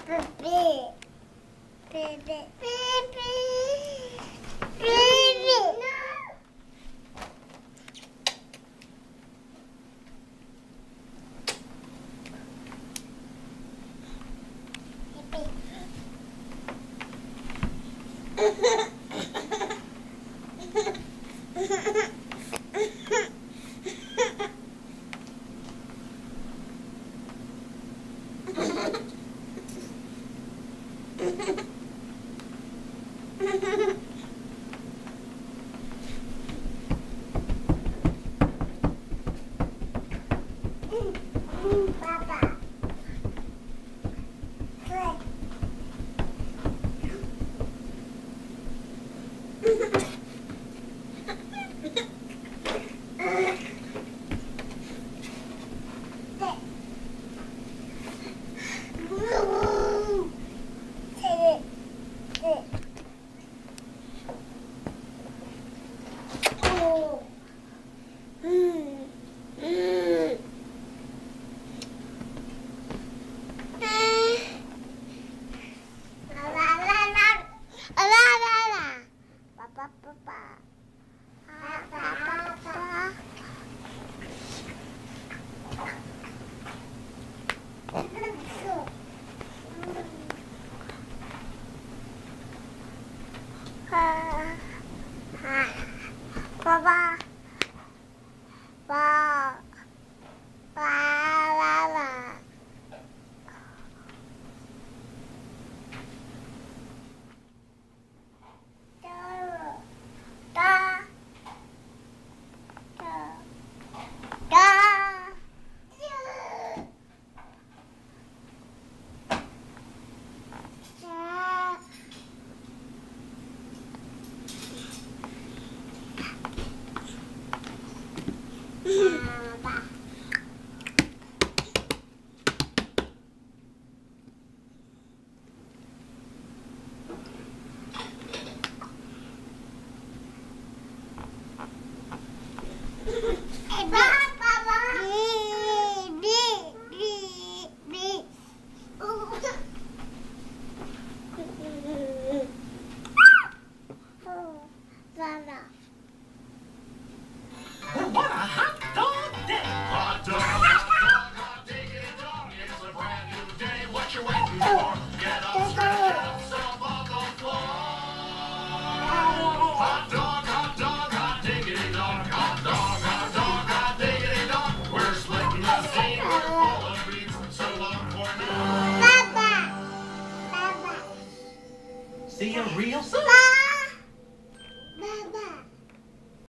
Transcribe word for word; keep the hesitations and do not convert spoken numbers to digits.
Papa. Pa. Pa la la. Da. Da. Da. What a hot dog day! Hot dog, hot dog, hot diggity dog. It's a brand new day. What you waiting for? Get up, stretch yourself on the floor. Hot dog, hot dog, hot diggity dog. Hot dog, hot dog, hot diggity dog. We're splitting the scene. We're full of beats. So long for now. Papa. Papa. See you real soon. Papa.